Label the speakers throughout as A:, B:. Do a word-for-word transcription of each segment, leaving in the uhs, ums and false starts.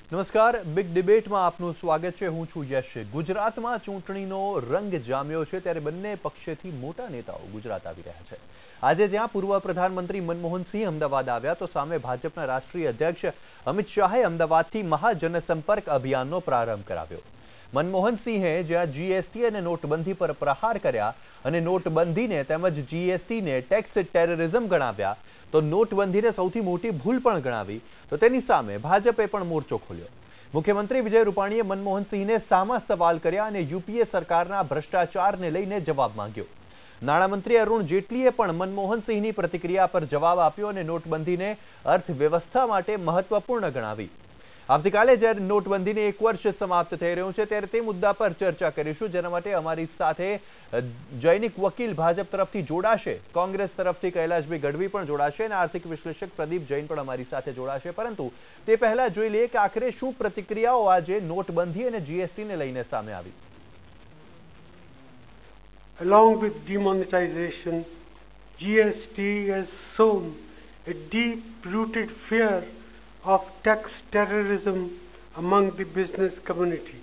A: નમસ્કાર, બિગ ડિબેટમાં આપનું સ્વાગત છે। હું છું યશ। ગુજરાતમાં ચૂંટણીનો રંગ જામ્યો છે ત્યારે બંને પક્ષેથી મોટા નેતાઓ ગુજરાત આવી રહ્યા છે। આજે જ્યાં પૂર્વ પ્રધાનમંત્રી મનમોહન સિંહ અમદાવાદ આવ્યા તો સામે ભાજપના રાષ્ટ્રીય અધ્યક્ષ અમિત શાહે અમદાવાદથી મહાજનસંપર્ક અભિયાનનો પ્રારંભ કરાવ્યો। મનમોહન સિંહે જ્યાં જીએસટી અને નોટબંધી પર પ્રહાર કર્યા અને નોટબંધીને તેમજ જીએસટીને ટેક્સ ટેરરિઝમ ગણાવ્યા તો નોટબંધીને સૌથી મોટી ભૂલ પણ ગણાવી તો તેની સામે ભાજપે પણ મોરચો ખોલ્યો। મુખ્યમંત્રી વિજય રૂપાણીએ મનમોહન સિંહને સામા સવાલ કર્યા અને यूपीए સરકારના ભ્રષ્ટાચારને લઈને જવાબ માંગ્યો। નાણામંત્રી અરુણ જેટલીએ પણ મનમોહન સિંહની પ્રતિક્રિયા પર જવાબ આપ્યો અને નોટબંધીને અર્થવ્યવસ્થા માટે મહત્વપૂર્ણ ગણાવી। આવતીકાલે જ્યારે નોટબંધીને એક વર્ષ સમાપ્ત થઈ રહ્યું છે ત્યારે તે મુદ્દા પર ચર્ચા કરીશું, જેના માટે અમારી સાથે જૈનિક વકીલ ભાજપ તરફથી જોડાશે, કોંગ્રેસ તરફથી કૈલાશભાઈ ગઢવી પણ જોડાશે અને આર્થિક વિશ્લેષક પ્રદીપ જૈન પણ અમારી સાથે જોડાશે। પરંતુ તે પહેલા જોઈ લઈએ કે આખરે શું પ્રતિક્રિયાઓ આજે નોટબંધી અને જીએસટીને લઈને સામે આવી।
B: Along with demonetization, G S T has sown a deep-rooted fear of tax terrorism among the business community.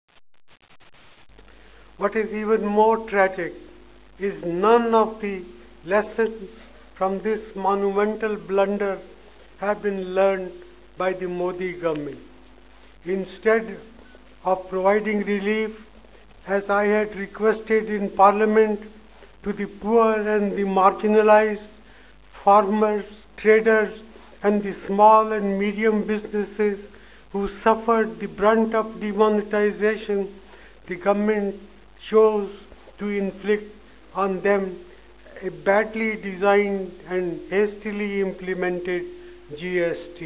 B: What is even more tragic is none of the lessons from this monumental blunder have been learned by the Modi government. Instead of providing relief, as I had requested in Parliament, to the poor and the marginalized, farmers, traders, and the small and medium businesses who suffered the brunt of demonetization, the government chose to inflict on them a badly designed and hastily implemented G S T.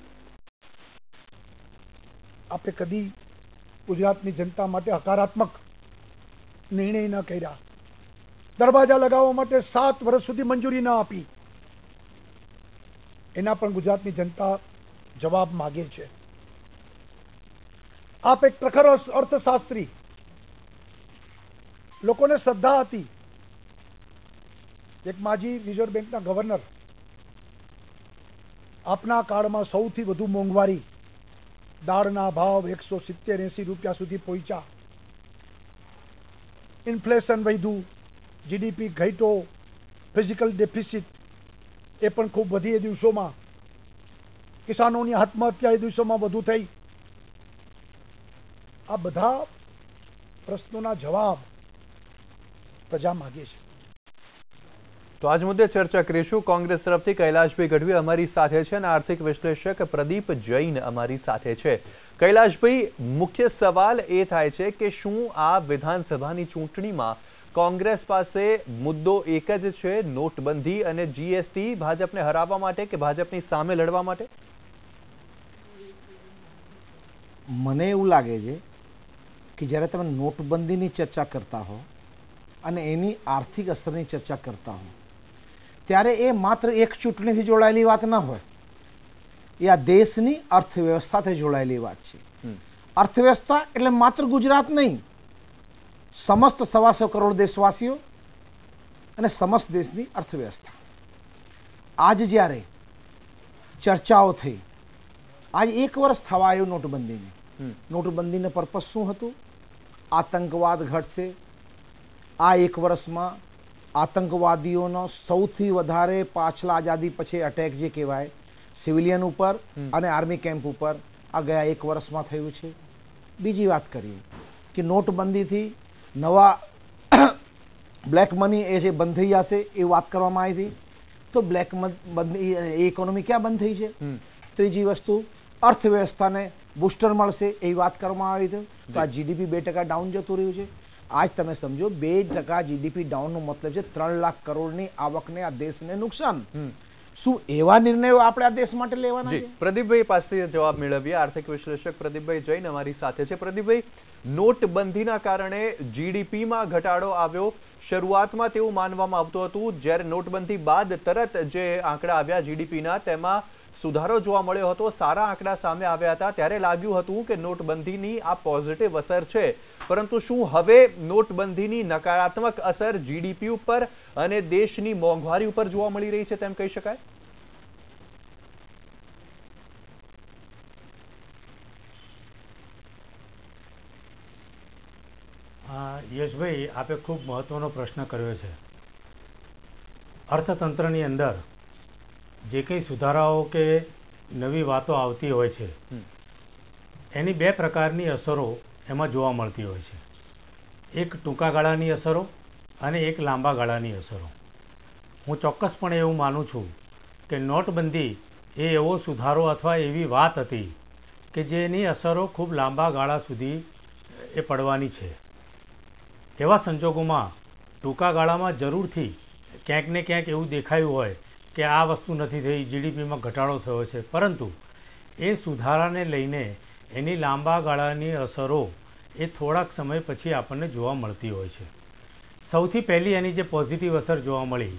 C: આપણે કદી ગુજરાતની જનતા માટે હકારાત્મક નિર્ણય ન કર્યા, દરવાજા લગાવવા માટે સાત વર્ષ સુધી મંજૂરી ન આપી, એના પણ ગુજરાતની જનતા જવાબ માગે છે। આપ એક પ્રખર અર્થશાસ્ત્રી, લોકોને શ્રદ્ધા હતી, એક માજી રિઝર્વ બેંકના ગવર્નર, આપના કાળમાં સૌથી વધુ મોંઘવારી, દાળના ભાવ એકસો સિત્તેર એસી રૂપિયા સુધી પહોંચ્યા, ઇન્ફ્લેશન વધ્યું, જીડીપી ઘટ્યો, ફિઝિકલ ડેફિસિટ એ પણ ખૂબ વધી એ દિવસોમાં, કિસાનોની આત્મહત્યા એ દિવસોમાં વધુ થઈ। આ બધા પ્રશ્નોના જવાબ પ્રજા માગે છે।
A: તો આજ મુદ્દે ચર્ચા કરીશું। કોંગ્રેસ તરફથી કૈલાશભાઈ ગઢવી અમારી સાથે છે અને આર્થિક વિશ્લેષક પ્રદીપ જૈન અમારી સાથે છે। કૈલાશભાઈ, મુખ્ય સવાલ એ થાય છે કે શું આ વિધાનસભાની ચૂંટણીમાં કોંગ્રેસ પાસે મુદ્દો એક જ છે, નોટબંધી અને જીએસટી, ભાજપને હરાવવા માટે કે ભાજપની સામે લડવા માટે?
D: મને એવું લાગે છે કે જ્યારે તમે નોટબંધીની ચર્ચા કરતા હો અને એની આર્થિક અસરની ચર્ચા કરતા હો ત્યારે એ માત્ર એક ચૂંટણીથી જોડાયેલી વાત ના હોય, એ આ દેશની અર્થવ્યવસ્થાથી જોડાયેલી વાત છે। અર્થવ્યવસ્થા એટલે માત્ર ગુજરાત નહીં, સમસ્ત સવાસો કરોડ દેશવાસીઓ અને સમસ્ત દેશની અર્થવ્યવસ્થા। આજ જ્યારે ચર્ચાઓ થઈ, આજ એક વર્ષ થવા આવ્યું નોટબંધીને, નોટબંધીનો પર્પસ શું હતું? આતંકવાદ ઘટશે, આ એક વર્ષમાં આતંકવાદીઓનો સૌથી વધારે પાછલા આઝાદી પછી અટેક જે કહેવાય સિવિલિયન ઉપર અને આર્મી કેમ્પ ઉપર આ ગયા એક વર્ષમાં થયું છે। બીજી વાત કરીએ કે નોટબંધીથી નવા બ્લેક મની એ જે બંધ થઈ જશે એ વાત કરવામાં આવી હતી, તો બ્લેક બંધ ઇકોનોમી ક્યાં બંધ થઈ છે? ત્રીજી વસ્તુ અર્થવ્યવસ્થાને બુસ્ટર મળશે એવી વાત કરવામાં આવી હતી, તો આ જીડીપી બે ટકા ડાઉન જતું રહ્યું છે। आज તમે સમજો બે ટકા જીડીપી ડાઉનનો મતલબ છે ત્રણ લાખ કરોડની આવકને આ દેશને નુકસાન। શું એવા નિર્ણયો આપણે આ દેશ માટે લેવાના છે?
A: પ્રદીપભાઈ પાસે જવાબ મેળવીએ। આર્થિક વિશ્લેષક પ્રદીપભાઈ જૈન અમારી સાથે છે। પ્રદીપભાઈ, નોટબંધીના કારણે જીડીપીમાં ઘટાડો આવ્યો, શરૂઆતમાં તેવું માનવામાં આવતું હતું, જ્યારે નોટબંધી બાદ તરત જે આંકડા આવ્યા જીડીપીના તેમાં સુધારો જોવા મળ્યો હતો, સારા આંકડા સામે આવ્યા હતા, ત્યારે લાગ્યું હતું કે નોટબંધીની આ પોઝિટિવ અસર છે। પરંતુ શું હવે નોટબંધીની નકારાત્મક અસર જીડીપી ઉપર અને દેશની મોંઘવારી ઉપર જોવા મળી રહી છે તેમ કહી શકાય?
E: યશભાઈ, આપે ખૂબ મહત્વનો પ્રશ્ન કર્યો છે. અર્થતંત્રની અંદર જે કંઈ સુધારાઓ કે નવી વાતો આવતી હોય છે એની બે પ્રકારની અસરો એમાં જોવા મળતી હોય છે. એક ટૂંકા ગાળાની અસરો અને એક લાંબા ગાળાની અસરો. હું ચોક્કસપણે એવું માનું છું કે નોટબંધી એ એવો સુધારો અથવા એવી વાત હતી કે જેની અસરો ખૂબ લાંબા ગાળા સુધી એ પડવાની છે. એવા સંજોગોમાં ટૂંકા ગાળામાં જરૂરથી ક્યાંક ને ક્યાંક એવું દેખાયું હોય કે આ વસ્તુ નથી થઈ, જીડીપીમાં ઘટાડો થયો છે, પરંતુ એ સુધારાને લઈને એની લાંબા ગાળાની અસરો એ થોડાક સમય પછી આપણને જોવા મળતી હોય છે. સૌથી પહેલી એની જે પોઝિટિવ અસર જોવા મળી,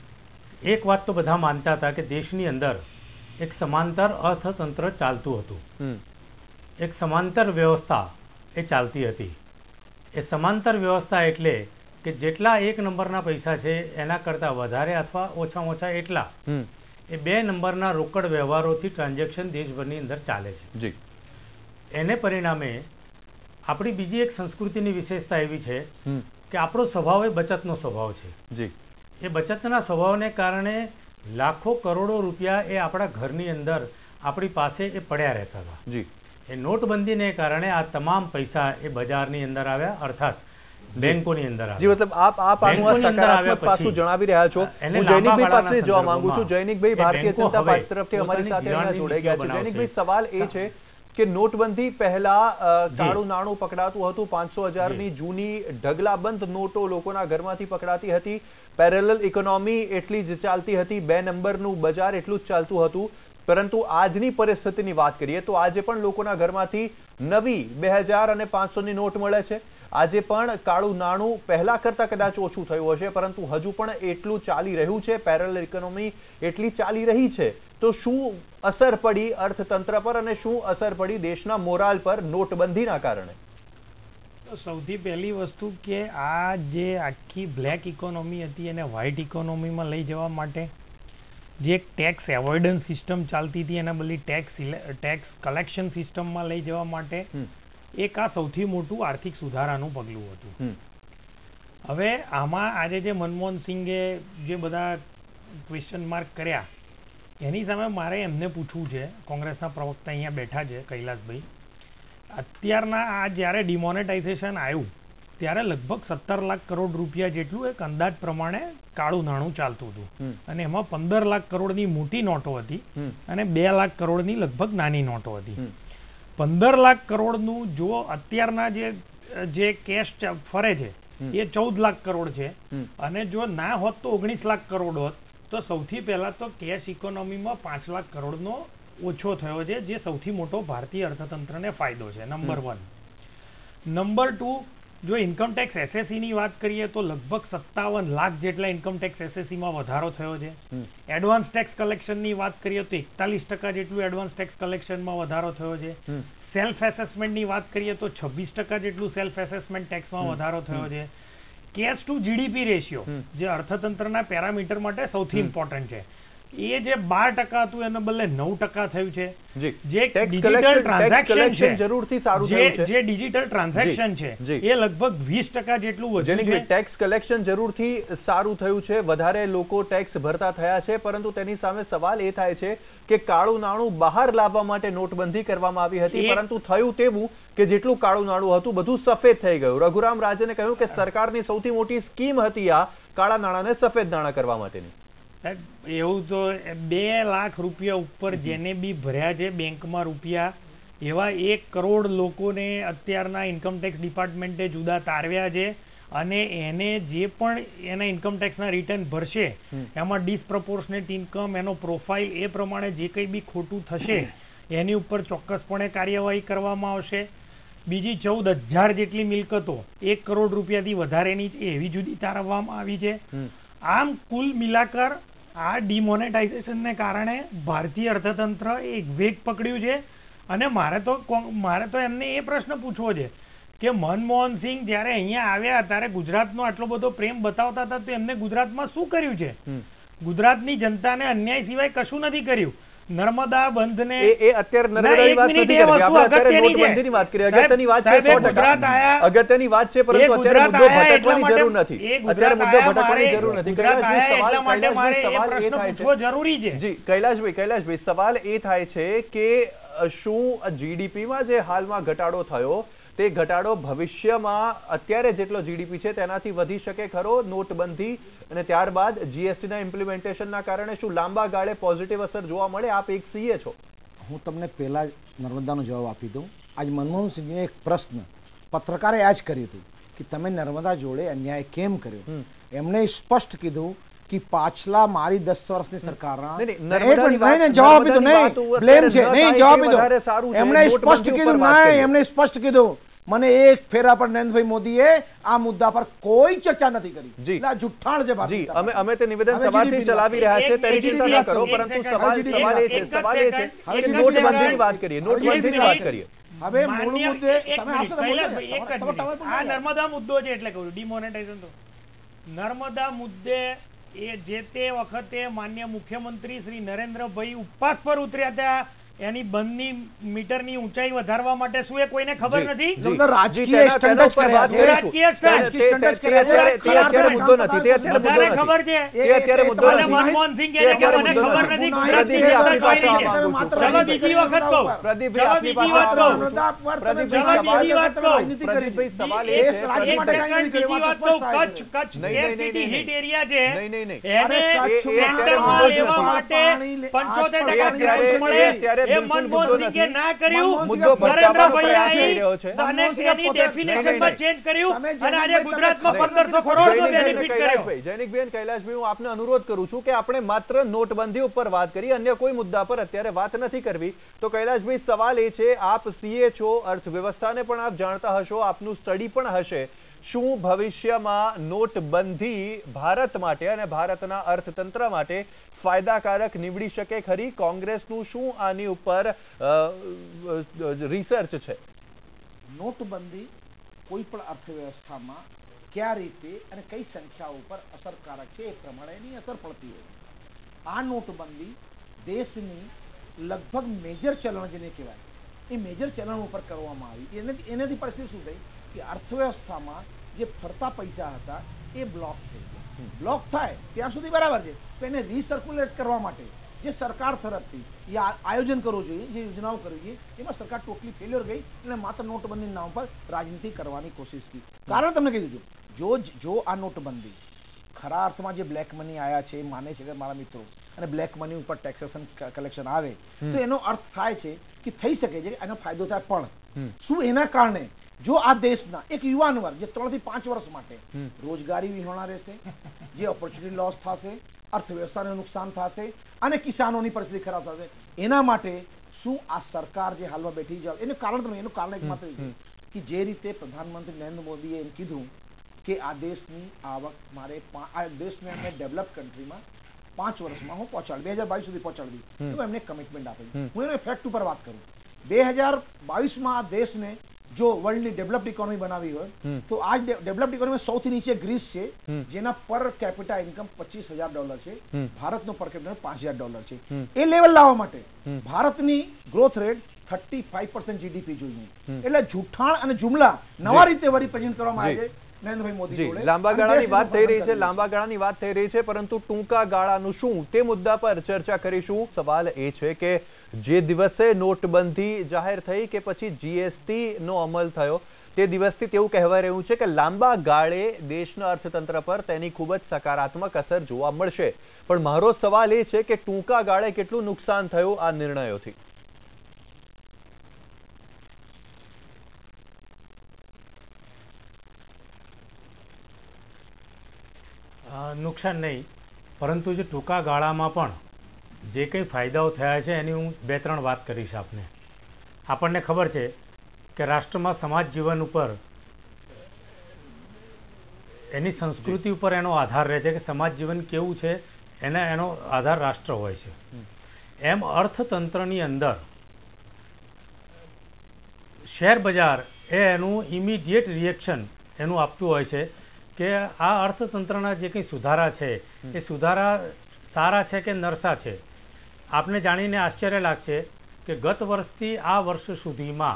E: એક વાત તો બધા માનતા હતા કે દેશની અંદર એક સમાંતર અર્થતંત્ર ચાલતું હતું, એક સમાંતર વ્યવસ્થા એ ચાલતી હતી. એ સમાંતર વ્યવસ્થા એટલે કે જેટલા એક નંબરના પૈસા છે એના કરતાં વધારે અથવા ઓછામાં ઓછા એટલા એ બે નંબરના રોકડ વ્યવહારોથી ટ્રાન્ઝેક્શન દેશભરની અંદર ચાલે છે. એને પરિણામે આપણી બીજી એક સંસ્કૃતિની વિશેષતા એવી છે કે આપણો સ્વભાવ એ બચતનો સ્વભાવ છે. એ બચતના સ્વભાવને કારણે લાખો કરોડો રૂપિયા એ આપણા ઘરની અંદર આપણી પાસે એ પડ્યા રહેતા હતા. એ નોટબંધીને કારણે આ તમામ પૈસા એ બજારની અંદર આવ્યા, અર્થાત બેંકોની અંદર આવ્યા.
A: જી, મતલબ આપ આપ આનું આ સકારાત્મક પાસું જણાવી રહ્યા છો. હું જૈનિકભાઈ પાસે જવા માંગુ છું. જૈનિકભાઈ ભારતીય જનતા પાર્ટી તરફથી અમારી સાથે અહીંયા જોડાઈ ગયા છે. જૈનિકભાઈ, સવાલ એ છે કે નોટબંધી પહેલા કાળું નાણું પકડાતું હતું, પાંચસો હજારની જૂની ઢગલાબંધ નોટો લોકોના ઘરમાંથી પકડાતી હતી, પેરેલલ ઇકોનોમી એટલી જ ચાલતી હતી, બે નંબરનું બજાર એટલું જ ચાલતું હતું. પરંતુ આજની પરિસ્થિતિની વાત કરીએ તો આજે પણ લોકોના ઘરમાંથી નવી બે હજાર અને પાંચસો ની નોટ મળે છે. આજે પણ કાળું નાણું પહેલા કરતા કદાચ ઓછું થયું હશે, પરંતુ હજુ પણ એટલું ચાલી રહ્યું છે, પેરેલલ ઇકોનોમી એટલી ચાલી રહી છે. તો શું અસર પડી અર્થતંત્ર પર અને શું અસર પડી દેશના મોરાલ પર નોટબંધીના કારણે?
F: સૌથી પહેલી વસ્તુ કે આ જે આખી બ્લેક ઇકોનોમી હતી એને વ્હાઇટ ઇકોનોમીમાં લઈ જવા માટે જે એક ટેક્સ એવોઇડન્સ સિસ્ટમ ચાલતી હતી એના બદલે ટેક્સ ટેક્સ કલેક્શન સિસ્ટમમાં લઈ જવા માટે એક આ સૌથી મોટું આર્થિક સુધારાનું પગલું હતું. હવે આમાં આજે જે મનમોહન સિંઘે જે બધા ક્વેશ્ચન માર્ક કર્યા એની સામે મારે એમને પૂછવું છે, કોંગ્રેસના પ્રવક્તા અહીંયા બેઠા છે કૈલાસભાઈ, અત્યારના આ જ્યારે ડિમોનેટાઇઝેશન આવ્યું ત્યારે લગભગ સત્તર લાખ કરોડ રૂપિયા જેટલું એક અંદાજ પ્રમાણે કાળું નાણું ચાલતું હતું અને એમાં પંદર લાખ કરોડની મોટી નોટો હતી અને બે લાખ કરોડની લગભગ નાની નોટો હતી. પંદર લાખ કરોડનું જો અત્યારના જે જે કેશ ફરે છે એ ચૌદ લાખ કરોડ છે અને જો ના હોત તો ઓગણીસ લાખ કરોડ હોત, તો સૌથી પહેલા તો કેશ ઇકોનોમીમાં પાંચ લાખ કરોડનો ઓછો થયો છે, જે સૌથી મોટો ભારતીય અર્થતંત્રને ફાયદો છે. Number one. નંબર ટુ, જો ઇન્કમટેક્સ એસએસસીની વાત કરીએ તો લગભગ સત્તાવન લાખ જેટલા ઇન્કમટેક્સ એસએસસીમાં વધારો થયો છે. એડવાન્સ ટેક્સ કલેક્શનની વાત કરીએ તો એકતાલીસ ટકા જેટલું એડવાન્સ ટેક્સ કલેક્શનમાં વધારો થયો છે. સેલ્ફ એસેસમેન્ટની વાત કરીએ તો છવ્વીસ ટકા જેટલું સેલ્ફ એસેસમેન્ટ ટેક્સમાં વધારો થયો છે. કેશ ટુ જીડીપી રેશિયો જે અર્થતંત્રના પેરામીટર માટે સૌથી ઇમ્પોર્ટન્ટ છે એ જે બાર ટકા હતું એને બદલે નવ ટકા થયું છે. જે ડિજિટલ ટ્રાન્ઝેક્શન છે જરૂરથી સારું થયું છે. જે ડિજિટલ ટ્રાન્ઝેક્શન છે એ લગભગ વીસ ટકા જેટલું વધ્યું છે.
A: ટેક્સ કલેક્શન જરૂરથી સારું થયું છે, વધારે લોકો ટેક્સ ભરતા થયા છે, પરંતુ તેની સામે સવાલ એ થાય છે કે કાળું નાણું બહાર લાવવા માટે નોટબંધી કરવામાં આવી હતી, પરંતુ થયું તેવું કે જેટલું કાળું નાણું હતું બધું સફેદ થઈ ગયું. રઘુરામ રાજને કહ્યું કે સરકારની સૌથી મોટી સ્કીમ હતી આ કાળા નાણાંને સફેદ નાણાં કરવા માટેની.
F: એવું તો બે લાખ રૂપિયા ઉપર જેને બી ભર્યા છે બેંકમાં રૂપિયા, એવા એક કરોડ લોકોને અત્યારના ઇન્કમટેક્સ ડિપાર્ટમેન્ટે જુદા તારવ્યા છે અને એને જે પણ એના ઇન્કમટેક્સના રિટર્ન ભરશે એમાં ડિસપ્રોપોર્શનેટ ઇન્કમ એનો પ્રોફાઇલ એ પ્રમાણે જે કંઈ બી ખોટું થશે એની ઉપર ચોક્કસપણે કાર્યવાહી કરવામાં આવશે. બીજી ચૌદ હજાર જેટલી મિલકતો એક કરોડ રૂપિયાથી વધારેની એવી જુદી તારવવામાં આવી છે. આમ કુલ મિલાકર આ ડિમોનેટાઇઝેશનને કારણે ભારતીય અર્થતંત્ર એક વેગ પકડ્યું છે અને મારે તો મારે તો એમને એ પ્રશ્ન પૂછવો છે કે મનમોહન સિંહ જ્યારે અહીંયા આવ્યા ત્યારે ગુજરાતનો આટલો બધો પ્રેમ બતાવતા હતા તો એમને ગુજરાતમાં શું કર્યું છે? ગુજરાતની જનતાને અન્યાય સિવાય કશું નથી કર્યું. નર્મદા બંધને
A: એ એ અત્યારે નર્મદાની વાત નથી કરવી, આપણે અત્યારે નોટબંધીની વાત કરીએ. અગત્યની વાત છે, સો ટકા અગત્યની વાત છે, પરંતુ અત્યારે મુદ્દો ભટકવાની જરૂર નથી. અત્યારે મુદ્દો ભટકવાની જરૂર નથી. કૈલાશભાઈ સવાલ કૈલાશભાઈ સવાલ એ થાય છે
F: જરૂરી છે
A: જી કૈલાશભાઈ કૈલાશભાઈ સવાલ એ થાય છે કે શું જીડીપીમાં જે હાલમાં ઘટાડો થયો તે ઘટાડો ભવિષ્યમાં અત્યારે જેટલો જીડીપી છે તેનાથી વધી શકે ખરો? નોટબંધી અને ત્યારબાદ જીએસટીના ઇમ્પ્લિમેન્ટેશનના કારણે શું લાંબા ગાળે પોઝિટિવ અસર જોવા મળે? આપ એક સીએ છો.
D: હું તમને પહેલા નર્મદાનો જવાબ આપી દઉં. આજ મનમોહન સિંહે એક પ્રશ્ન પત્રકારે આ જ કર્યું હતું કે તમે નર્મદા જોડે અન્યાય કેમ કર્યો. એમણે સ્પષ્ટ કીધું કે પાછલા મારી દસ વર્ષની સરકારના જવાબ આપી દો નહીં બ્લેમ છે નહીં જવાબ આપી દો. એમણે સ્પષ્ટ કીધું નહીં એમણે સ્પષ્ટ કીધું મને એક ફેરા પર નરેન્દ્રભાઈ મોદીએ આ મુદ્દા પર કોઈ ચર્ચા નથી કરી. એટલે જુઠ્ઠાણ છે
A: જી અમે અમે તે નિવેદન સવારથી ચલાવી રહ્યા છે તેની ચિંતા ન કરો, પરંતુ સવાલ સવાલ એ છે સવાલ એ છે કે નોટબંધીની વાત કરીએ નોટબંધીની વાત કરીએ
C: હવે મૂળ મુદ્દે તમે
F: આ નર્મદા મુદ્દો છે એટલે કહું ડિમોનેટાઇઝેશન. તો નર્મદા મુદ્દે એ જે તે વખતે માન્ય મુખ્યમંત્રી શ્રી નરેન્દ્રભાઈ ઉપવાસ પર ઉતર્યા હતા એની બંધની મીટરની ઊંચાઈ વધારવા માટે શું એ કોઈને ખબર નથી?
A: રાજકીય સ્ટન્ટ પર વાત
F: રાજકીય સ્ટન્ટ
A: તે અત્યારે મુદ્દો નથી, તે અત્યારે મુદ્દો નથી,
F: ખબર છે
A: તે અત્યારે મુદ્દો નથી.
F: મનમોહન સિંહ કહે છે કે મને ખબર નથી ગુજરાતની જનતા કઈ છે. ચલો બીજી વખત કહો
A: પ્રદીપભાઈ
F: બીજી વાત કહો
A: પ્રદીપભાઈ
F: બીજી વાત કહો
A: પ્રદીપભાઈ સવાલ એ છે
F: બીજી વાત કહો Kutch Kutch ST hit area છે
A: નહીં નહીં નહીં
F: એને માલ લેવા માટે પંચોતેર ટકા ગ્રાન્ટ મળે એ મનમોહન સિંહે ના કર્યું.
A: મુદ્દો
F: નરેન્દ્રભાઈ અને એની ડેફિનેશનમાં ચેન્જ કર્યું અને આજે ગુજરાતમાં પંદરસો કરોડનો બેનિફિટ કર્યો.
A: જૈનિકબેન કૈલાશભાઈ હું આપને અનુરોધ કરું છું કે આપણે માત્ર નોટબંધી ઉપર વાત કરી, અન્ય કોઈ મુદ્દા પર અત્યારે વાત નથી કરવી. તો કૈલાશભાઈ સવાલ એ છે આપ સીએ છો, અર્થવ્યવસ્થાને પણ આપ જાણતા હશો, આપનું સ્ટડી પણ હશે. શું ભવિષ્યમાં નોટબંધી ભારત માટે અને ભારતના અર્થતંત્ર માટે ફાયદાકારક નીવડી શકે ખરી? કોંગ્રેસનું શું આની ઉપર રિસર્ચ છે?
D: નોટબંધી કોઈ પણ અર્થવ્યવસ્થામાં કયા રીતે અને કઈ સંખ્યા ઉપર અસરકારક છે એ પ્રમાણે એની અસર પડતી હોય. આ નોટબંધી દેશની લગભગ મેજર ચલણ જેને કહેવાય એ મેજર ચલણ ઉપર કરવામાં આવી. એનાથી એનાથી પરિસ્થિતિ શું થઈ કે અર્થવ્યવસ્થામાં જે ફરતા પૈસા હતા એ બ્લોક થઈ ગયા. બ્લોક થાય ત્યાં સુધી બરાબર છે, તો એને રીસર્ક્યુલેટ કરવા માટે જે સરકાર તરફથી એ આયોજન કરવું જોઈએ, જે યોજનાઓ કરવી જોઈએ, એમાં સરકાર ટોટલી ફેલ્યોર ગઈ અને માત્ર નોટબંધીના નામ પર રાજનીતિ કરવાની કોશિશ કરી. કારણ તમને કહી દીધું, જો જો આ નોટબંધી ખરા અર્થમાં જે બ્લેક મની આયા છે એ માને છે કે મારા મિત્રો અને બ્લેક મની ઉપર ટેક્સેશન કલેક્શન આવે તો એનો અર્થ થાય છે કે થઈ શકે છે એનો ફાયદો થાય. પણ શું એના કારણે જો આ દેશના એક યુવાન વર્ગ જે ત્રણ થી પાંચ વર્ષ માટે રોજગારી વિહોણા રહેશે, જે ઓપોર્ચ્યુનિટી લોસ થશે, અર્થવ્યવસ્થાને નુકસાન થશે અને કિસાનોની પરિસ્થિતિ ખરાબ થશે, એના માટે શું આ સરકાર જે હાલમાં બેઠી જાય એનું કારણ તમે એનું કારણ એક માત્ર કે જે રીતે પ્રધાનમંત્રી નરેન્દ્ર મોદીએ એમ કીધું કે આ દેશની આવક મારે આ દેશને એમને ડેવલપ કન્ટ્રીમાં પાંચ વર્ષમાં હું પહોંચાડી બે હજાર બાવીસ સુધી પહોંચાડી તો એમને કમિટમેન્ટ આપી. હું એનો ફેક્ટ ઉપર વાત કરું, બે હજાર બાવીસમાં આ દેશને જો વર્લ્ડની ડેવલપ્ડ ઇકોનોમી બનાવી હોય તો આ ડેવલપ્ડ ઇકોનોમી સૌથી નીચે ગ્રીસ છે જેના પર કેપિટા ઇન્કમ પચીસ હજાર ડોલર છે, ભારતનો પર કેપિટા પાંચ હજાર ડોલર છે. એ લેવલ લાવવા માટે ભારતની growth rate thirty five percent GDP જોઈએ. એટલે જૂઠાણ અને જુમલા નવા રીતે વળી પ્રેઝન્ટ કરવામાં આવે છે નરેન્દ્રભાઈ મોદી જોડે.
A: લાંબા ગાળાની વાત થઈ રહી છે લાંબા ગાળાની વાત થઈ રહી છે પરંતુ ટૂંકા ગાળાનું શું તે મુદ્દા પર ચર્ચા કરીશું. સવાલ એ છે કે જે દિવસે નોટબંધી જાહેર થઈ કે પછી જીએસટી નો અમલ થયો તે દિવસથી તેવું કહેવાય રહ્યું છે કે લાંબા ગાળે દેશના અર્થતંત્ર પર તેની ખૂબ જ સકારાત્મક અસર જોવા મળશે. પણ મારો સવાલ એ છે કે ટૂંકા ગાળે કેટલું નુકસાન થયું આ નિર્ણયોથી?
E: નુકસાન નહીં, પરંતુ જે ટૂંકા ગાળામાં પણ જે કંઈ ફાયદાઓ થયા છે એની હું બે ત્રણ વાત કરીશ આપને. આપણને ખબર છે કે રાષ્ટ્રમાં સમાજ જીવન ઉપર એની સંસ્કૃતિ ઉપર એનો આધાર રહે છે કે સમાજ જીવન કેવું છે એના એનો આધાર રાષ્ટ્ર હોય છે. એમ અર્થતંત્રની અંદર શેર બજાર એ એનું ઇમિડિયેટ રિએક્શન એનું આપતું હોય છે કે આ અર્થતંત્રના જે કંઈ સુધારા છે એ સુધારા સારા છે કે નરસા છે. આપને જાણીને આશ્ચર્ય લાગશે કે ગત વર્ષથી આ વર્ષ સુધીમાં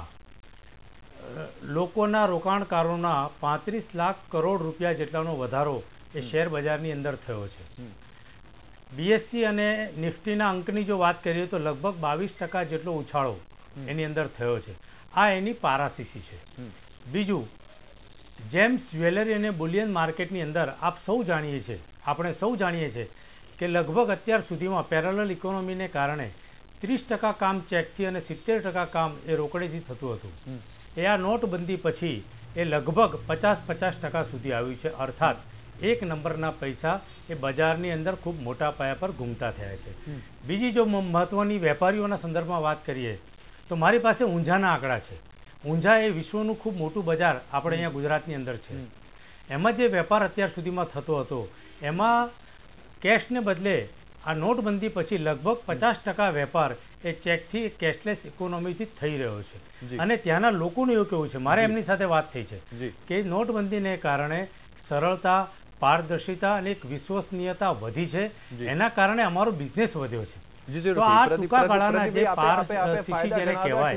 E: લોકોના રોકાણકારોના પાંત્રીસ લાખ કરોડ રૂપિયા જેટલાનો વધારો એ શેર બજારની અંદર થયો છે. બીએસસી અને નિફ્ટીના અંકની જો વાત કરીએ તો લગભગ બાવીસ ટકા જેટલો ઉછાળો એની અંદર થયો છે. આ એની પારાશીસી છે. બીજું, જેમ્સ જ્વેલરી અને બુલિયન માર્કેટની અંદર આપ સૌ જાણીએ છીએ આપણે સૌ જાણીએ છીએ કે લગભગ અત્યાર સુધીમાં પેરેલલ ઇકોનોમીને કારણે ત્રીસ ટકા કામ ચેકથી અને સિત્તેર ટકા કામ એ રોકડેથી થતું હતું. એ આ નોટબંધી પછી એ લગભગ પચાસ પચાસ ટકા સુધી આવ્યું છે. અર્થાત એક નંબરના પૈસા એ બજારની અંદર ખૂબ મોટા પાયા પર ઘૂમતા થયા છે. બીજી જો મહત્વની વેપારીઓના સંદર્ભમાં વાત કરીએ તો મારી પાસે ઊંઝાના આંકડા છે. ઊંઝા એ વિશ્વનું ખૂબ મોટું બજાર આપણે અહીંયા ગુજરાતની અંદર છે. એમાં જે વેપાર અત્યાર સુધીમાં થતો હતો એમાં કેશને બદલે આ નોટબંધી પછી લગભગ પચાસ ટકા વેપાર એ ચેકથી કેશલેસ ઇકોનોમીથી થઈ રહ્યો છે. અને ત્યાંના લોકોનું એવું કેવું છે, મારે એમની સાથે વાત થઈ છે કે નોટબંધીને કારણે સરળતા, પારદર્શિતા અને એક વિશ્વસનીયતા વધી છે. એના કારણે અમારો બિઝનેસ વધ્યો છે. તો આ ટૂંકા ગાળાના જે પારદર્શિતા જેને કહેવાય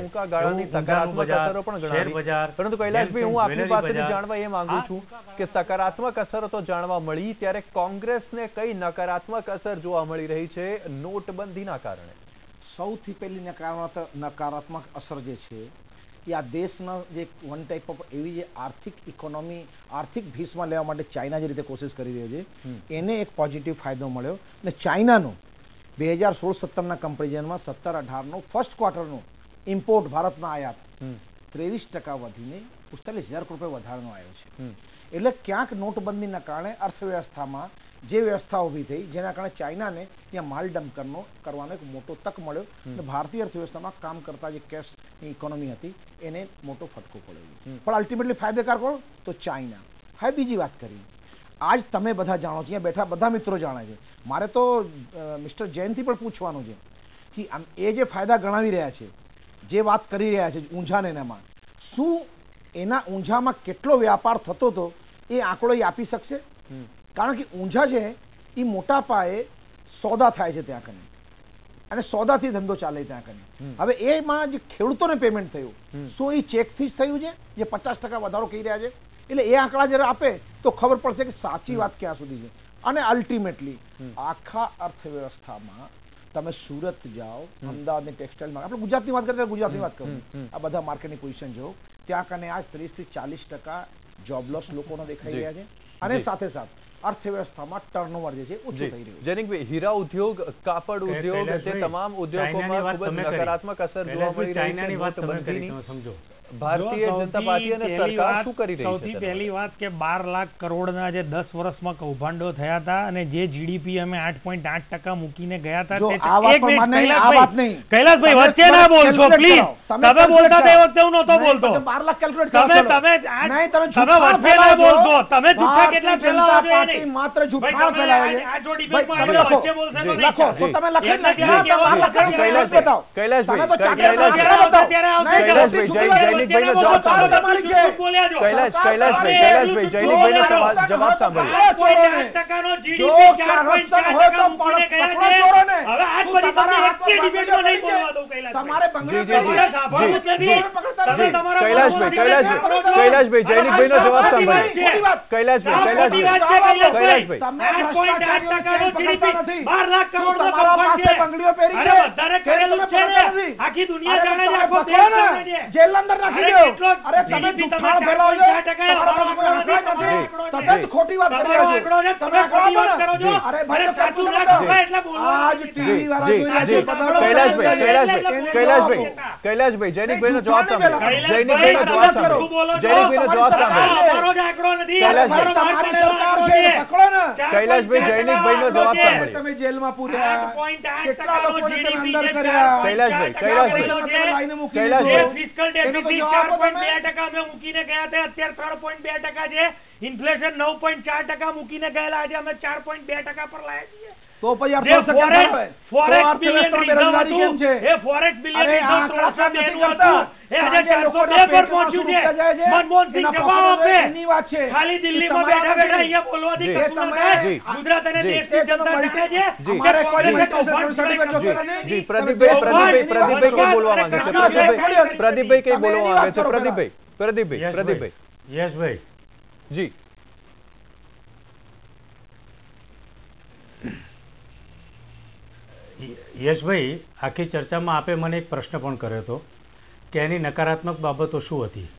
E: શેર બજાર,
A: પરંતુ કૈલાશભાઈ હું આપની પાસેથી જાણવા એ માંગુ છું કે સકારાત્મક અસર તો જાણવા મળી, ત્યારે કોંગ્રેસને કઈ નકારાત્મક અસર જોવા મળી રહી છે નોટબંધીના કારણે?
D: સૌથી પહેલી નકારાત્મક અસર જે છે એ આ દેશના જે વન ટાઈપ ઓફ એવી જે આર્થિક ઇકોનોમી આર્થિક ભીસમાં લેવા માટે ચાઇના જે રીતે કોશિશ કરી રહ્યો છે એને એક પોઝિટિવ ફાયદો મળ્યો. અને ચાઇનાનો બે હજાર સોળ સત્તરના કમ્પેરિઝનમાં સત્તર અઢારનો ફર્સ્ટ ક્વાર્ટરનો ઇમ્પોર્ટ ભારતના આયાત ત્રેવીસ ટકા વધીને પિસ્તાલીસ હજાર રૂપિયા વધારાનો આવ્યો છે. એટલે ક્યાંક નોટબંધીના કારણે અર્થવ્યવસ્થામાં જે વ્યવસ્થા ઊભી થઈ જેના કારણે ચાઇનાને ત્યાં માલ ડમ્પ કરવાનો એક મોટો તક મળ્યો અને ભારતીય અર્થવ્યવસ્થામાં કામ કરતા જે કેશની ઇકોનોમી હતી એને મોટો ફટકો પડ્યો. પણ અલ્ટિમેટલી ફાયદેકાર કોણ? તો ચાઇના. હવે બીજી વાત કરીએ, આજ તમે બધા જાણો છો, અહીંયા બેઠા બધા મિત્રો જાણે છે. મારે તો મિસ્ટર જૈનથી પણ પૂછવાનું છે કે એ જે ફાયદા ગણાવી રહ્યા છે, જે વાત કરી રહ્યા છે ઊંઝાને એનામાં, શું એના ઊંઝામાં કેટલો વ્યાપાર થતો હતો એ આંકડો એ આપી શકશે? કારણ કે ઊંઝા છે એ મોટા પાયે સોદા થાય છે ત્યાં કને અને સોદાથી ધંધો ચાલે ત્યાં કને. હવે એમાં જે ખેડૂતોને પેમેન્ટ થયું શું એ ચેકથી જ થયું છે જે પચાસ ટકા વધારો કહી રહ્યા છે? એટલે એ આંકડા જયારે આપે તો ખબર પડશે કે સાચી વાત ક્યાં સુધી છે. અને અલ્ટિમેટલી આખા અર્થવ્યવસ્થામાં તમે સુરત જાઓ, અમદાવાદની ટેક્સટાઇલમાં, આપણે ગુજરાતની વાત કરીએ ગુજરાતની વાત કરું, આ બધા માર્કેટની પોઝિશન જો ત્યાં કને આ ત્રીસ થી ચાલીસ ટકા જોબલોસ લોકોનો દેખાઈ રહ્યા છે. અને સાથે સાથે અર્થવ્યવસ્થામાં ટર્નઓવર જે છે ઓછું થઈ રહ્યું છે.
A: જૈનિકભાઈ, હીરા ઉદ્યોગ, કાપડ ઉદ્યોગ, તે તમામ ઉદ્યોગોમાં ખૂબ જ નકારાત્મક અસર જોવા મળી રહી છે. સમજો ભારતીય જનતા પાર્ટી અને સરકાર શું કરી રહી છે?
F: સૌથી પહેલી વાત કે બાર લાખ કરોડના જે દસ વર્ષમાં કૌભાંડો થયા હતા અને જે જીડીપી અમે આઠ પોઈન્ટ આઠ ટકા મૂકીને ગયા હતા, કૈલાસભાઈ વચ્ચે ના બોલશો પ્લીઝ. તમે બોલતા તે વખતે હું નહોતો બોલતો.
D: બાર લાખ કેલ્ક્યુલેટ
F: તમે તમે તમે વચ્ચે ના બોલશો. તમે જૂઠા કેટલા ફેલાવો છો એને
D: માત્ર જૂઠા ફેલાવે છે.
F: આ જો ડિબેટમાં આવ્યો વચ્ચે બોલશે તો
D: લખો તો તમે લખી નાખો. બાર લાખ કેલ્ક્યુલેટ બતાવો.
A: કૈલાસભાઈ,
D: કૈલાસભાઈ
A: જૈનિકભાઈનો જવાબ સાંભળો. કૈલાશ કૈલાશભાઈ કૈલાશભાઈ જૈનિકભાઈનો જવાબ સાંભળો.
F: ટકાનો જીડીપી ચાર પોઈન્ટ ચાર ટકા મૂકીને ગયા છે. હવે આજ પછી તમને એક ડિબેટમાં નહીં બોલવા દઉં કૈલાશ.
D: તમારે બંગલા
A: કૈલાશભાઈ કૈલાશભાઈ કૈલાશભાઈ જૈનિકભાઈનો જવાબ સાંભળો. કૈલાશભાઈ કૈલાશભાઈ કૈલાશભાઈ
F: આઠ પોઈન્ટ આઠ ટકાનો જીડીપી બાર લાખ કરોડનો કૌભાંડ છે.
D: બંગડીઓ પહેરી
F: અરે બધાને કરેલું છે ને. આખી દુનિયા જાણે છે, આખો દેશ જાણે છે.
D: જેલ અંદર નાખી દો. અરે તમે દુખાણ ફેલાવો છો. તમે ખોટી વાત કરી રહ્યા છો.
F: તમે ખોટી વાત કરો છો.
D: અરે ભાઈ
F: સાચું ના કહેવાય એટલે બોલો.
D: આજ ટીવી વાળા જોઈ રહ્યા છે.
A: કૈલાશભાઈ કૈલાશભાઈ કૈલાશભાઈ કૈલાશભાઈ જૈનિકભાઈનો જવાબ સાંભળો. જૈનિકભાઈનો જવાબ સાંભળો. જૈનિકભાઈનો જવાબ સાંભળો.
F: અમારો જ આંકડો નથી.
D: તમારી સરકાર છે, પકડો ને.
A: કૈલાશભાઈ જૈનિકભાઈનો જવાબ સાંભળો.
D: તમે જેલમાં પૂર્યા
F: આઠ પોઈન્ટ આઠ
D: કેટલા
F: ટકાનો
D: લોકોને તમે
F: જીડીપી
D: અંદર
F: છે.
D: કર્યા?
A: કૈલાશભાઈ કૈલાશભાઈ કૈલાશભાઈ
F: ફિસ્કલ ડેફિસિટ ચાર પોઈન્ટ બે ટકા અમે મૂકીને ગયા હતા, અત્યારે ત્રણ પોઈન્ટ બે ટકા છે. ઇન્ફ્લેશન નવ પોઈન્ટ ચાર ટકા મૂકીને ગયેલા, આજે અમે ચાર પોઈન્ટ બે ટકા પર લાયા છીએ.
C: તો પછી
F: જે ફોરેક્સ બિલિયન રિઝર્વ હતું, એ ફોરેક્સ બિલિયન રિઝર્વ ત્રણસો બે નું હતું, એ આજે ચારસો બે પર પહોંચ્યું છે. મનમોહન સિંહ જવાબ આપે. ખાલી દિલ્હીમાં બેઠા બેઠા અહીંયા બોલવાથી કશું ન થાય. ગુજરાત અને દેશની જનતા જાણે છે
A: જી જી પ્રદીપભાઈ પ્રદીપભાઈ પ્રદીપભાઈ કઈ બોલવા માંગે છે? પ્રદીપભાઈ પ્રદીપભાઈ કઈ બોલવા માંગે છે? પ્રદીપભાઈ પ્રદીપભાઈ પ્રદીપભાઈ
E: યશભાઈ
A: જી
E: યશભાઈ, આખી ચર્ચામાં આપે મને એક પ્રશ્ન પણ કર્યો હતો કે એની નકારાત્મક બાબતો શું હતી.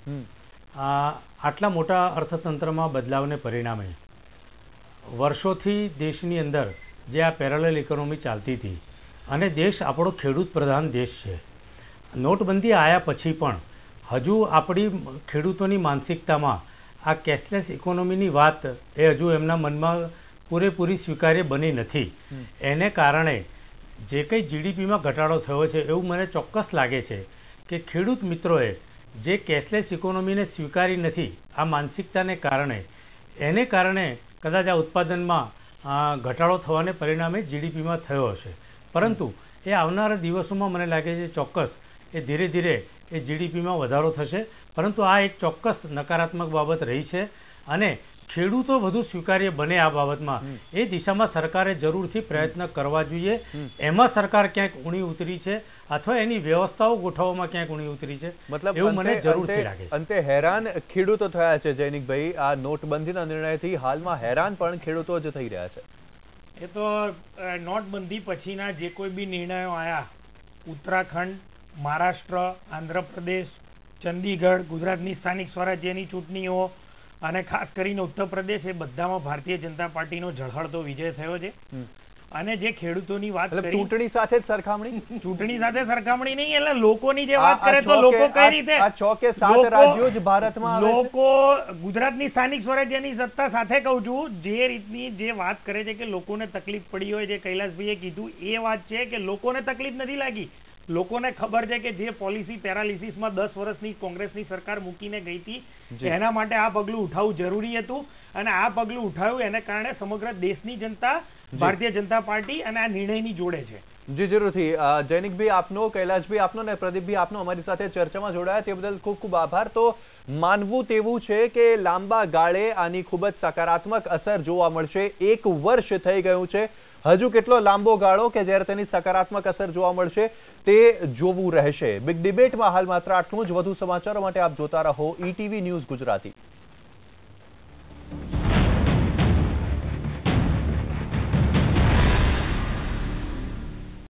E: આટલા મોટા અર્થતંત્રમાં બદલાવને પરિણામે વર્ષોથી દેશની અંદર જે આ પેરેલલ ઇકોનોમી ચાલતી હતી અને દેશ આપણો ખેડૂત પ્રધાન દેશ છે, નોટબંધી આવ્યા પછી પણ હજુ આપણી ખેડૂતોની માનસિકતામાં આ કેશલેસ ઇકોનોમીની વાત એ હજુ એમના મનમાં પૂરેપૂરી સ્વીકાર્ય બની નથી. એને કારણે જે કંઈ જીડીપીમાં ઘટાડો થયો છે એવું મને ચોક્કસ લાગે છે કે ખેડૂત મિત્રોએ જે કેશલેસ ઇકોનોમીને સ્વીકારી નથી, આ માનસિકતાને કારણે એને કારણે કદાચ આ ઉત્પાદનમાં ઘટાડો થવાને પરિણામે જીડીપીમાં થયો હશે. પરંતુ એ આવનારા દિવસોમાં મને લાગે છે ચોક્કસ એ ધીરે ધીરે એ જીડીપીમાં વધારો થશે. પરંતુ આ એક ચોક્કસ નકારાત્મક બાબત રહી છે અને ખેડૂતો વધુ સ્વીકાર્ય બને આ બાબતમાં એ દિશામાં સરકારે જરૂરથી પ્રયત્ન કરવા જોઈએ. એમાં સરકાર ક્યાંક ઊણી ઉતરી છે અથવા એની વ્યવસ્થાઓ ગોઠવવામાં ક્યાંક ઊણી ઉતરી છે,
A: મતલબ
E: એવું મને જરૂરથી લાગે છે.
A: અંતે હેરાન ખેડૂતો થયા છે જૈનિકભાઈ. આ નોટબંધીના નિર્ણયથી હાલમાં હેરાન પણ ખેડૂતો જ થઈ રહ્યા છે.
F: એ તો નોટબંધી પછીના જે કોઈ બી નિર્ણયો આવ્યા, ઉત્તરાખંડ, મહારાષ્ટ્ર, આંધ્રપ્રદેશ, ચંદીગઢ, ગુજરાતની સ્થાનિક સ્વરાજ્યની ચૂંટણીઓ અને ખાસ કરીને ઉત્તર પ્રદેશ, એ બધામાં ભારતીય જનતા પાર્ટીનો ઝળહળતો વિજય થયો છે. અને જે ખેડૂતોની વાત કરી,
A: ચૂંટણી સાથે જ સરખામણી
F: ચૂંટણી સાથે સરખામણી નહીં, એટલે લોકોની જે વાત કરે તો લોકો કઈ રીતે
A: આ છ કે સાત રાજ્યો જ ભારતમાં
F: લોકો ગુજરાતની સ્થાનિક સ્વરાજ્યની સત્તા સાથે કહું છું, જે રીતની જે વાત કરે છે કે લોકોને તકલીફ પડી હોય, જે કૈલાસભાઈએ કીધું એ વાત છે કે લોકોને તકલીફ નથી લાગી. લોકોને ખબર છે કે જે પોલિસી પેરાલિસિસમાં દસ વર્ષની કોંગ્રેસની સરકાર મૂકીને ગઈ હતી, એના માટે આ પગલું ઉઠાવવું જરૂરી હતું અને આ પગલું ઉઠાવ્યું એને કારણે સમગ્ર દેશની જનતા ભારતીય જનતા પાર્ટી અને આ નિર્ણયની જોડે છે.
A: જી જરૂરથી. જૈનિકભાઈ આપનો, કૈલાશભાઈ આપનો અને પ્રદીપભાઈ આપનો અમારી સાથે ચર્ચામાં જોડાયા તે બદલ ખૂબ ખૂબ આભાર. તો માનવું તેવું છે કે લાંબા ગાળે આની ખૂબ જ સકારાત્મક અસર જોવા મળશે. એક વર્ષ થઈ ગયું છે, હજુ કેટલો લાંબો ગાળો કે જ્યારે તેની સકારાત્મક અસર જોવા મળશે તે જોવું રહેશે. બિગ ડિબેટમાં હાલ માત્ર આટલું જ. વધુ સમાચારો માટે આપ જોતા રહો ઈટીવી ન્યૂઝ ગુજરાતી.